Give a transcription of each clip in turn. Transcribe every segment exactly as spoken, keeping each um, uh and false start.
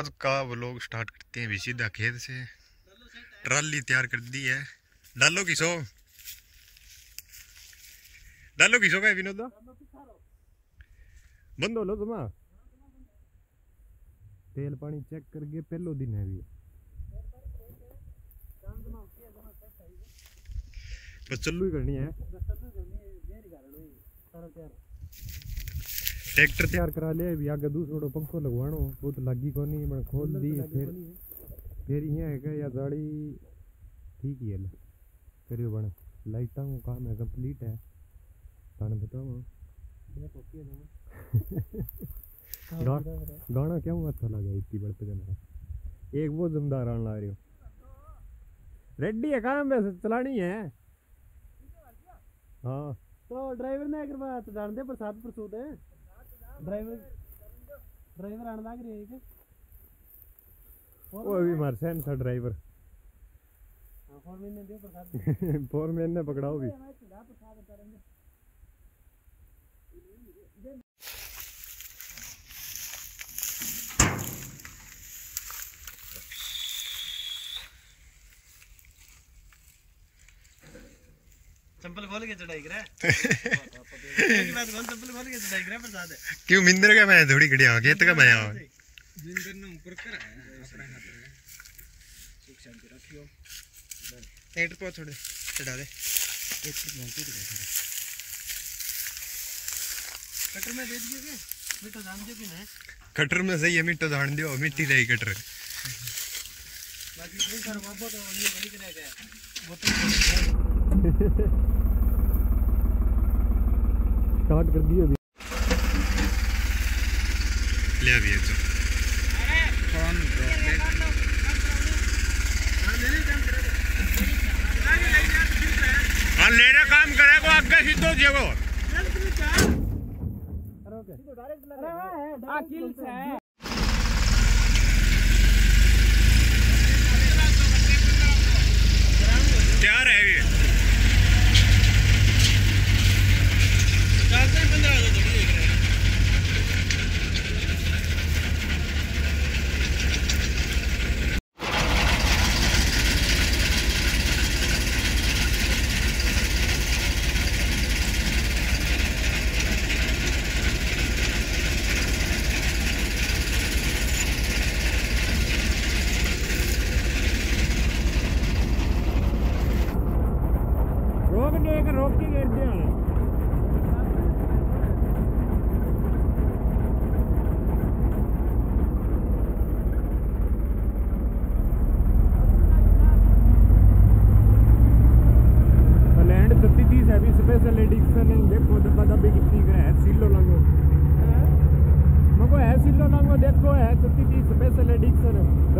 आज का vlog start करते हैं भी सीधा खेत से। ट्राली तैयार कर दी है। डालो किसो डालो किसो का विनोद बंद हो लो तुम। तेल पानी चेक करके पहलो दिन है भी बस चलू ही करनी है। ट्रैक्टर तैयार करा लिया भी आगे दूसरो पंखो लगवानो वो तो लगी को नहीं मैं खोल दी फिर फिर यहाँ है या गाड़ी ठीक ही है करियो बने लाइटा को काम है कंप्लीट है ताने बताओ गाना क्यों अच्छा लगा इतनी बढ़ते जाना एक वो जमदार आने ला रही हो रेडी है काम वैसे चलानी है। हाँ तो ड्राइवर ने अगर बात जान दे प्रसाद प्रसूद है ड्राइवर ड्राइवर आने लग रही है क्या वो अभी मरसेन था ड्राइवर फोर मैन ने दियो प्रसाद फोर मैन ने पकड़ाओ भी चंपल खोल के चढ़ाई करे एक बात बोल चंपल खोल के चढ़ाई करे प्रसाद है क्यों मिंदर का मैं थोड़ी खड़ी आ खेत का मैं आ जिंदर ने ऊपर कर अपना हाथ में सुख शांति रखियो ट्रैक्टर पे थोड़े चढ़ा दे ट्रैक्टर घंटी दे कटर में दे दियो के मिट्टी जान दियो कि नहीं कटर में सही है मिट्टी जान दियो मिट्टी रही कटर बाकी कोई सर बाबा तो ये बड़ी करे गया वो तो स्टार्ट कर दिए अभी ले अभी तो फोन हां लेना काम करे को आगे सीधो जेगो डायरेक्ट लगा है किल से है तैयार है ये चाहते हैं पंद्रह सौ थोड़ी देख रहे हैं रोक देख रोक के गिर दिया स्पेशल एडिशन है देखो दबा दबी कितनी है सिलो लंगो मको है सिलो लंगो देखो है छत्ती तीस स्पेशल एडिशन है।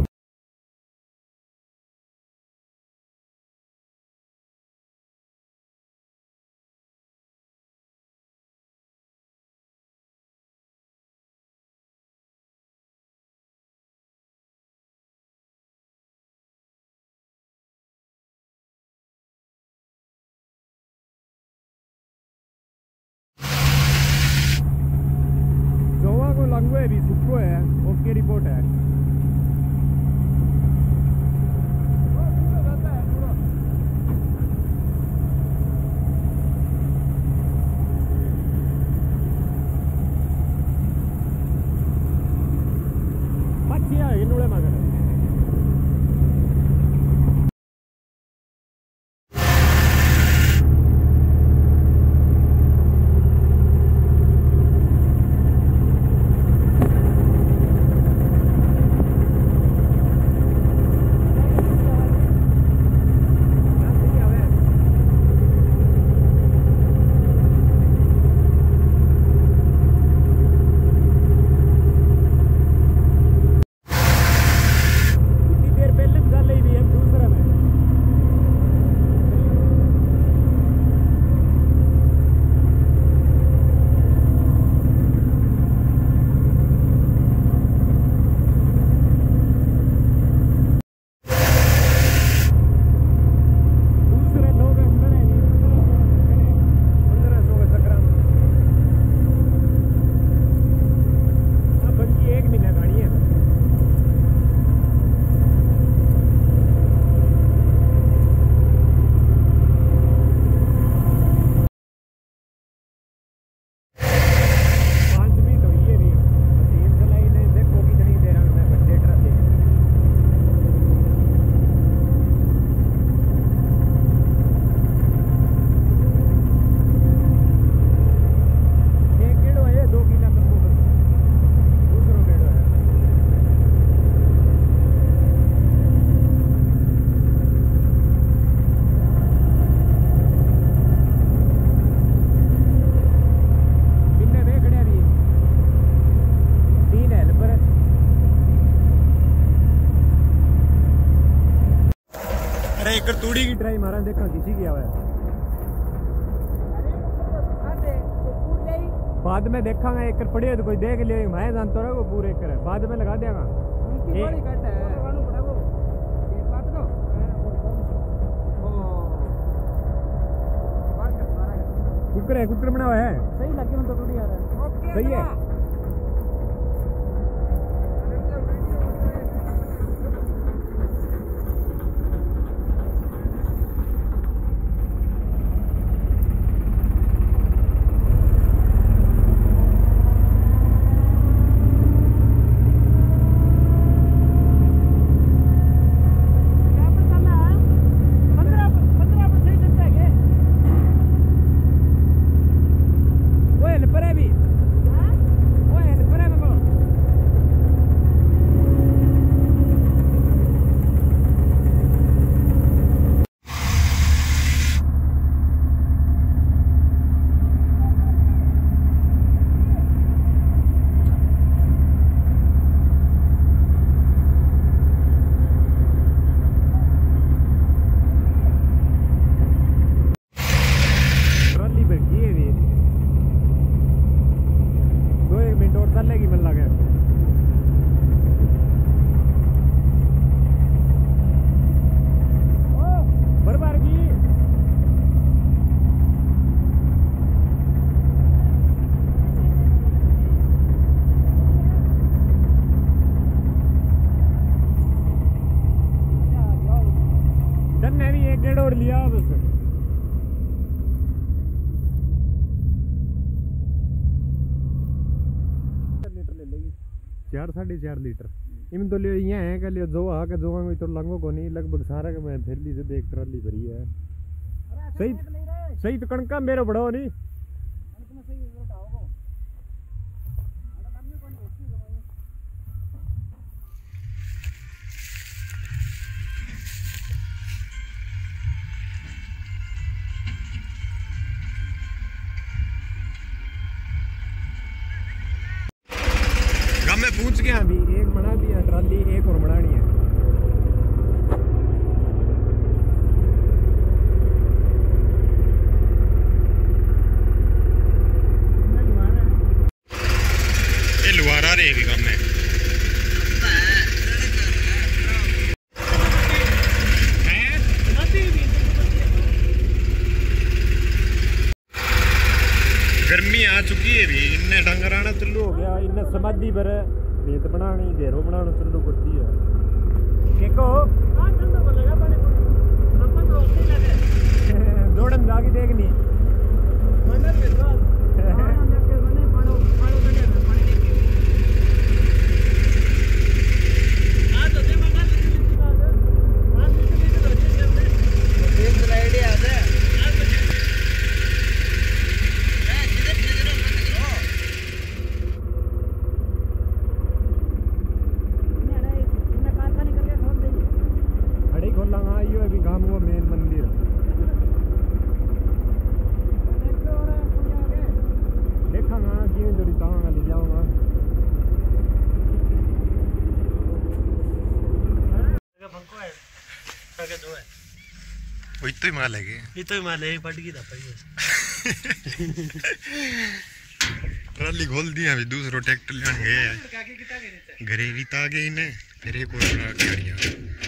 लंगो है भी सुखो है ओके रिपोर्ट है पच्चिया इन्नोड़े मगर अरे एक तूड़ी की ट्राई मारा देखा किसी की आवा है बाद में देखांगा एक पड़े तो कोई देख लिया मैं जानता रहा वो पूरे एक बाद में लगा देगा कुकर है कुकर बना हुआ है सही लगे तो टूटी आ रहा है सही है और लिया बस चार साढ़े चार लीटर इम तो लियो यहाँ है क्या लियो जो आ के जो आंगो तो लंगो को नहीं लगभग सारा के मैं फिर ली से देख ट्राली भरी है सही सही तो कणका मेरा बड़ा नहीं मैं पूछ गया अभी एक बना दिया ट्राली एक और बनानी है ये लुहारा रे भी काम है गर्मी आ चुकी है भी इन्ने डंगर आना चालू हो गया इन्ने समाधि पर रेत बनानी ढेरों बनाना चालू कर दी है देखो दौड़न जाके देखनी वो इतो ही माल है के इतो ही माल है पट गई था ट्राली खोल दी अभी दूसरो ट्रैक्टर लेने गए घरे रीता आ गए इन्हें फिर एक और गाड़ियां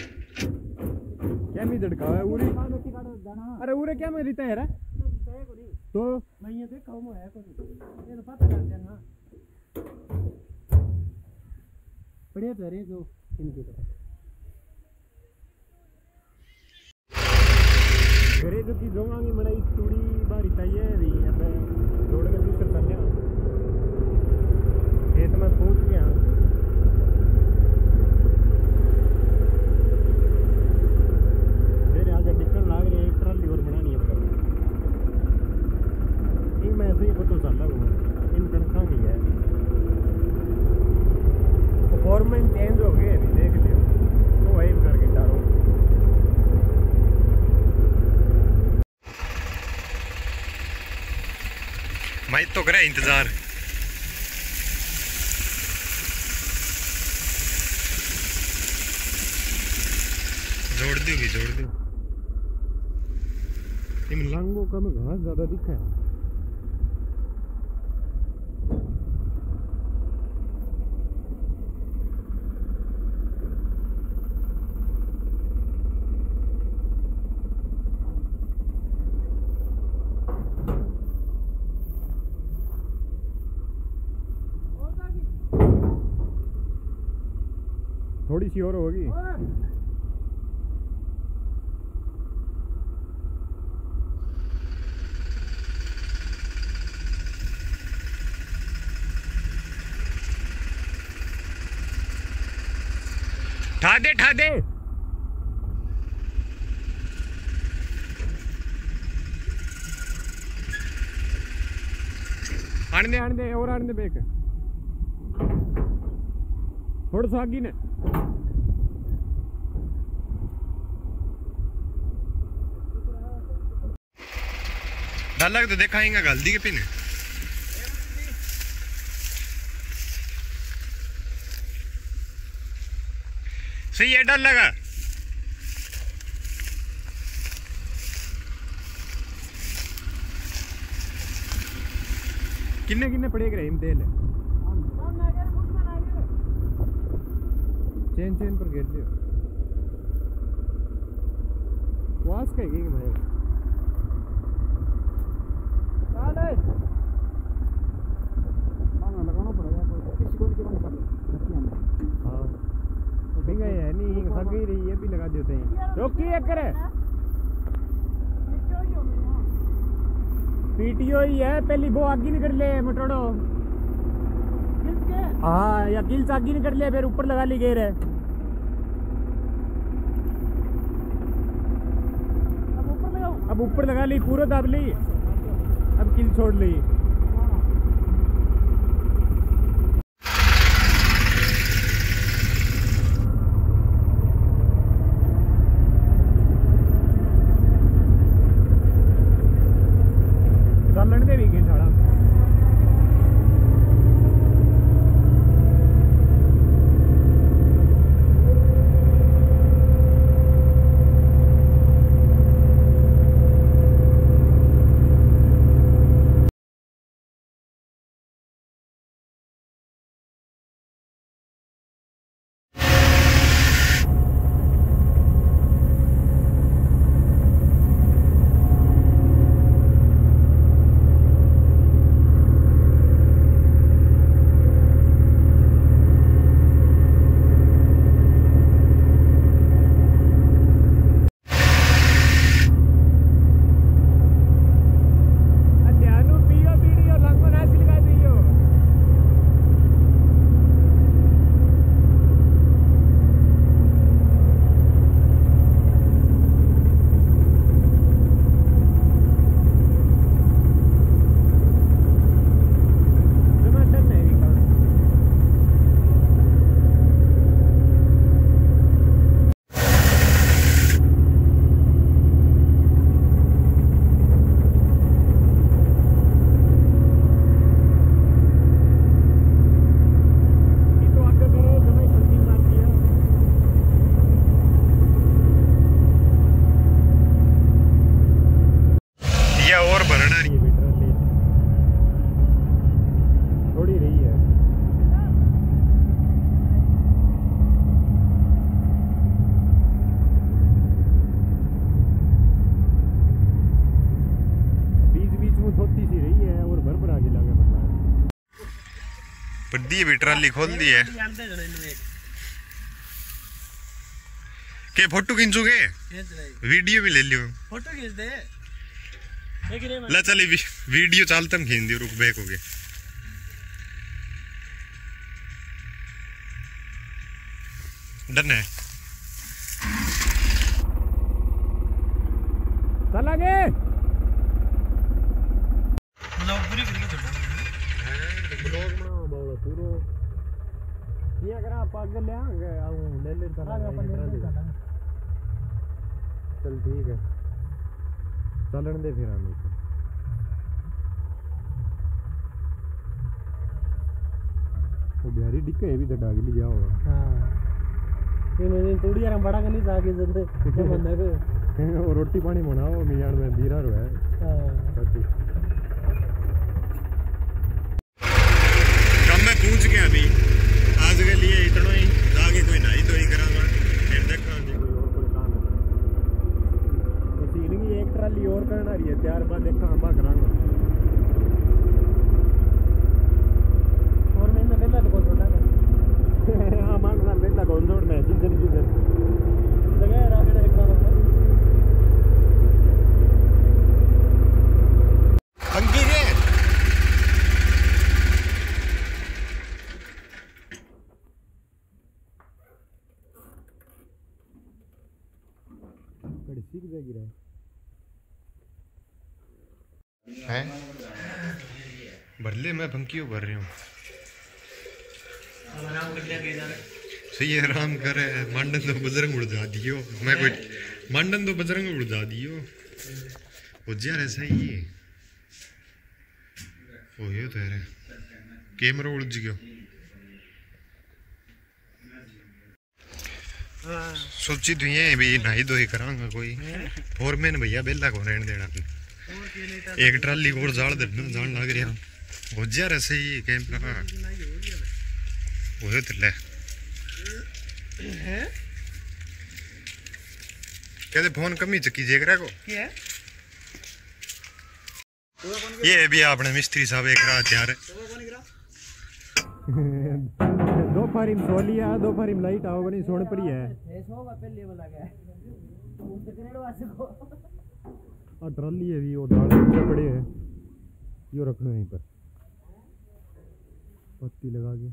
क्या मी दड़का है उरे अरे उरे क्या में रीता है रे तो मैं ये देखा हूं है कोई ये तो पता कर देना पड़े तो रे जो इनके तरफ घरे जो की जोंगांगी मड़ाई तूड़ी बारी चाहिए भी अब रोड में दूसरे कर लिया खेत में पहुंच गया मेरे आगे निकल लाग रही एक ट्राली और बनानी है इन में ऐसे ही पता चल रहा है इन कणका नहीं है परफॉर्मेंस चेंज हो गए देख लियो तो वही करके डालो मैं तो करे इंतजार जोड़ दो भी जोड़ दो इन लांगों का में घास ज्यादा दिखा है। थोड़ी सी और होगी। ठा दे ठा दे। आने दे आने दे और आने दे बेक थोड़ा सा आगे ने। डर लग तो देखाएंगे गलती के पिने सही है। डर लगा किन्ने किन्ने पड़े गए तेल चेन चेन पर गिर लियो वास का ही भाई लगाना पड़ेगा किसी को नहीं हाँ बिंगा है नहीं सग ही रही है भी लगा देते हैं तो की एक करे पीटीओ ही है पहली वो आगे निकल ले मटोड़ो हाँ या किल्स आगे निकल ले फिर ऊपर लगा ली गेर है अब ऊपर लगाओ अब ऊपर लगा ली पूरा दाब ली अब किल छोड़ ली। चलन दे भी के साड़ा पर दी भी ट्राली खोल दी है के फोटो खींचोगे वीडियो भी ले लियो फोटो खींच दे ला चले वीडियो चालता हम खींच दियो रुक बैक हो गए डन है चल आगे ब्लॉग पूरी करके चलो ब्लॉग बनाओ बावला पूरो ये अगर आप आगे ले आएंगे आऊं ले ले चला अपन ले ले चला चल ठीक है चलन दे फिर हम वो बिहारी डिक्के है भी तो डाग ली जाओ हां ये मैंने थोड़ी यार बड़ा करनी जाके जल्दी बंदा को वो रोटी पानी बनाओ मियान में दीरा रो है कम मैं पूछ गया अभी आज के लिए इतना ही आगे कोई नहीं तो ही करांगा फिर देखा कोई और कोई काम है तो सीन की एक ट्राली और करना रही है त्यार बाद देखा हम करांगा और मैंने बेला तो कौन छोटा है हां मान सा बेला कौन छोड़ना है सीजन सीजन जगह राकेट एक बार अंकी है बड़ी सीख जाएगी रे हैं भरले मैं भंकियो भर रही हूँ आराम कर लिया के जा रहे सही है आराम करे मंडन तो बजरंग उड़ा दियो मैं कोई मंडन तो बजरंग उड़ा दियो वो जा रहे सही है ओ ये तो है कैमरा उलझ गयो सोची तू ये भी नहीं दो ही करांगा कोई फोरमैन भैया बेला को रहने देना एक ट्राली और जाल देना जान लग रहा हो जा रहा सही कैमरा वो तो ले कहते फोन कमी चक्की जेकरा को क्या है ये भी आपने मिस्त्री साहब एक रात यार दो फारिम सोलिया दो फारिम लाइट आओगे नहीं सोने पर ही है और ट्राली है भी वो दाल पड़े है यो रखना यहीं पर पत्ती लगा के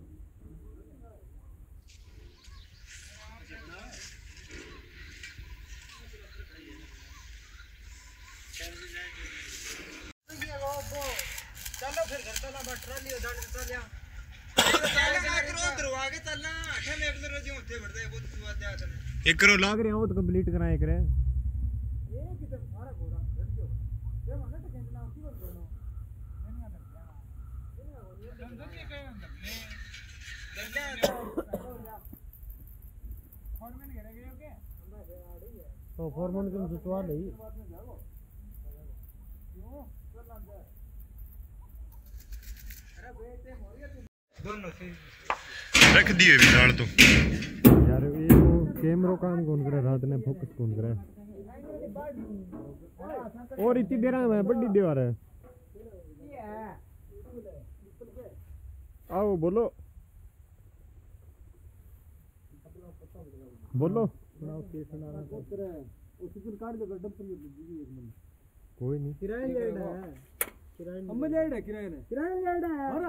चलो फिर घर चला बट ट्राली हो जाने चल जा करो दरवा के चलना अठे में एक दरवाजे होते बढ़ते बहुत बात है चले एक करो लाग रहे हो तो कंप्लीट कराए करे ये किधर सारा घोड़ा रख दो ये मने तो कहना की बोल रहे हो नहीं आता ये समझ के कहे अंदर ले फॉरमैन घेरे गए हो क्या तो फॉरमैन को जुटवा ले रख दिए भी दाल तो यार ये वो कैमरा काम कौन करे रात ने फोकस कौन करे और इतनी देर में बड़ी दीवार है आओ बोलो बोलो कोई नहीं किराया लेना है हम जाएगा किराया ने किराया लेना है और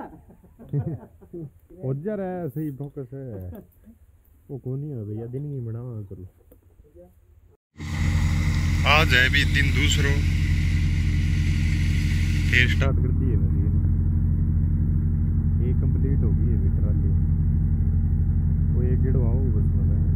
उधर है सही फोकस है वो कौन ही है भैया दिन की बनावा चलो आज है भी दिन दूसरो फिर स्टार्ट कर दी है मशीन ये कंप्लीट हो गई है ट्राली वो एक गिड़वाओ बस मतलब